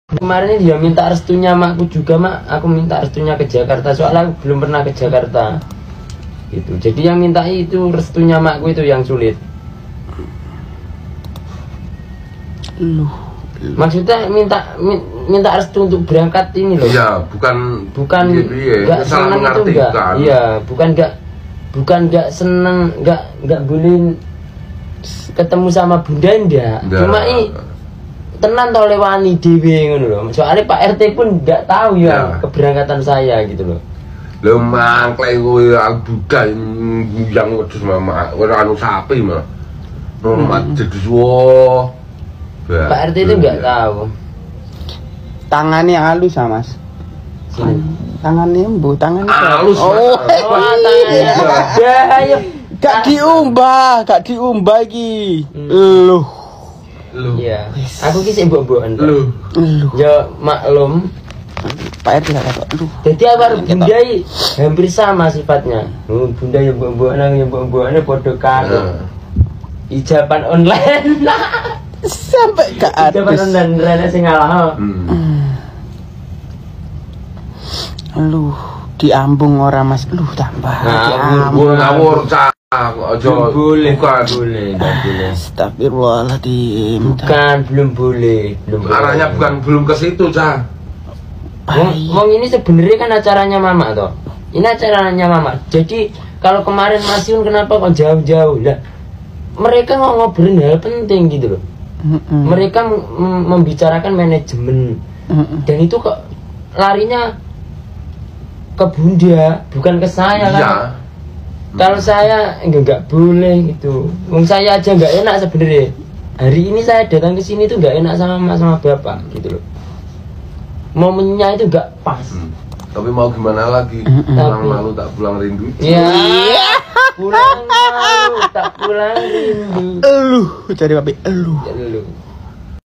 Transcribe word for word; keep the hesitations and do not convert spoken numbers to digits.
Kemarin dia minta restunya makku juga, mak. Aku minta restunya ke Jakarta, soalnya aku belum pernah ke Jakarta. Gitu. Jadi yang minta itu restunya makku itu yang sulit. Lu. Maksudnya minta minta restu untuk berangkat ini loh. Iya, bukan bukan nggak seneng itu enggak. Iya, bukan nggak bukan nggak seneng, nggak nggak boleh ketemu sama bunda enggak. Cuma ini tenan to lewani dhewe ngono lho. Soalnya Pak R T pun nggak tahu ya, ya keberangkatan saya gitu loh. Lho mangklek kowe budal yang wedhus mama ora anu sapi mah. Hormat jedus wo. Pak R T itu nggak tahu. Tangannya halus ah, Mas. Sini. Tangannya bu, tangannya halus. Oh, oh tangannya. Ya, ayo. Gak diumbah, gak diumbah iki. Loh. Loh. Iya. Aku ki sik mbok-mbokan. Loh. Loh. Ya maklum. Pak R T gak kok. Loh. Jadi aku harus bunda hampir sama sifatnya. Oh, bunda ya mbok-mbokan, ya mbok-mbokan padha karo. Ijaban online. Sampai gak ada. Ijaban online rene sing ngalah. Lu diambung ora Mas. Lu tambah. Ngawur ngawur cah. Aja boleh, bukan boleh, enggak boleh. Astagfirullahaladzim. Bukan, belum boleh, belum boleh. Arahnya bukan belum ke situ, cah. Wong, wong ini sebenarnya kan acaranya mama toh. Ini acaranya mama. Jadi kalau kemarin Mas Yun kenapa kok jauh-jauh? Lah, mereka mau ngobrolin hal penting gitu loh. Mm-mm. Mereka membicarakan manajemen. Mm-mm. Dan itu kok larinya ke bunda, bukan ke saya kan? Iya. Kalau saya enggak, enggak boleh gitu. Wong saya aja enggak enak sebenarnya. Hari ini saya datang ke sini tuh enggak enak sama mas sama bapak gitu loh. Momennya itu enggak pas. Hmm. Tapi mau gimana lagi? Pulang malu tak pulang rindu. Iya. Pulang malu tak pulang rindu. Eluh, cari babi eluh. Eluh.